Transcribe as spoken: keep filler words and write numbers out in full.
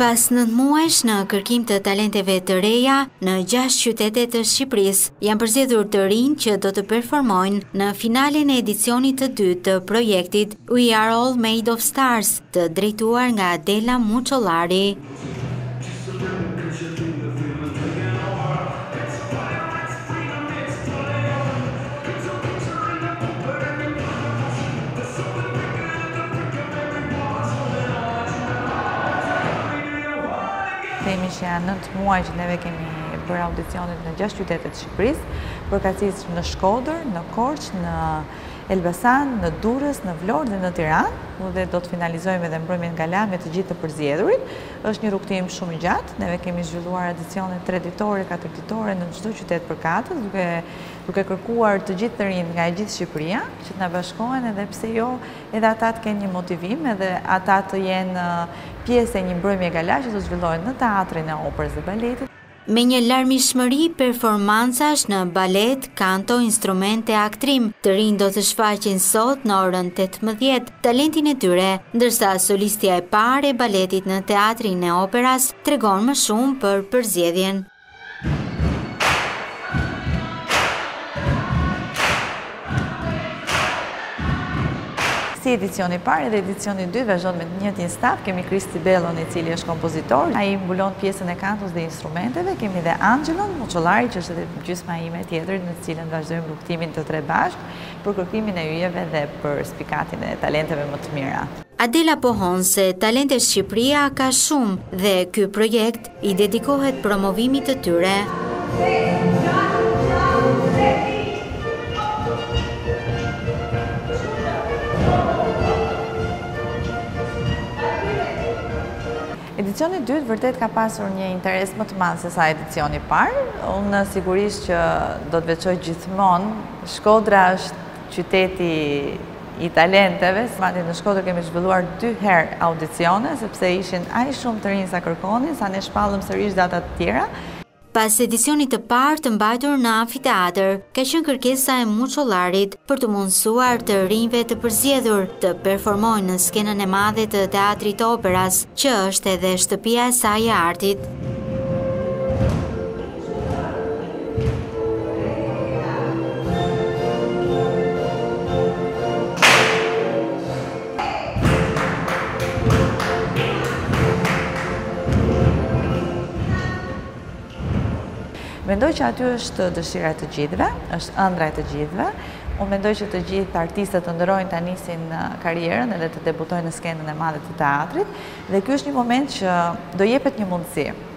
Pas nëntë muajsh në kërkim të talenteve të reja në gjashtë qytete të Shqipërisë, janë përzgjedhur të rinj që do të performojnë në finalen e edicionit të dytë të projektit We Are All Made of Stars, të drejtuar nga Adela Muçollari. Themi që janë nëntë muaj që neve kemi bërë audicionet në gjashtë qytete të Shqipërisë, përkatësisht në Shkodër, në Korçë, në Elbasan, në Durrës, në Vlorë dhe në Tiranë, dhe do të finalizojmë edhe mbrëmjen gala me të gjithë të përzgjedhurit. Është një rrugëtim shumë i gjatë. Neve kemi zhvilluar audicione tre ditore, katër ditore në çdo qytet përkatës, duke duke kërkuar të gjithë të rinj nga e gjithë Shqipëria që të na bashkohen, edhe pse jo, edhe ata të kenë një motivim, edhe ata të jenë pjesë e një mbrëmje gala që do të zhvillohet në Teatrin e Operës dhe Baletit. Me një larmishmëri performancash në balet, kanto, instrumente, aktrim, të rinj do të shfaqin sot në orën tetëmbëdhjetë talentin e tyre, ndërsa Solistja e parë e baletit në Teatrin e Operas tregon më shumë për përzgjedhjen. Si edicioni parë edhe edicioni dytë vazhdon me të njëjtin staf, kemi Kristi Bellon i cili është kompozitor, ai mbulon pjesën e kantos dhe instrumenteve, kemi dhe Adela Muçollari që është edhe gjysma ime tjetër në të cilën vazhdojmë rrugëtimin të tre bashkë për kërkimin e yjeve dhe për spikatin e talenteve më të mira. Adela pohon se talente Shqipëria ka shumë dhe ky projekt i dedikohet promovimit të tyre. Edicioni dytë vërtet ka pasur një interes më të madh se sa edicioni parë. Unë sigurisht që do të veçoj gjithmonë, Shkodra është qyteti i talenteve. Madje në Shkodër kemi zhvilluar dy herë audicione, sepse ishin aq shumë të rinj sa kërkonin, sa ne shpallëm sërish data të tjera. Pas edicionit të parë të mbajtur në amfiteatër, ka qenë kërkesa e Muçollarit për të mundësuar të rinjve të përzgjedhur të performojnë në skenën e madhe të Teatrit të Operas, që është edhe shtëpia e saj e artit. Mendoj që aty është dëshira e të gjithëve, është ëndra e të gjithëve. Unë mendoj që të gjithë artistët të ndërojnë ta nisin karrierën edhe të debutojnë në skenën e madhe të teatrit, dhe ky është një moment që do jepet një mundësi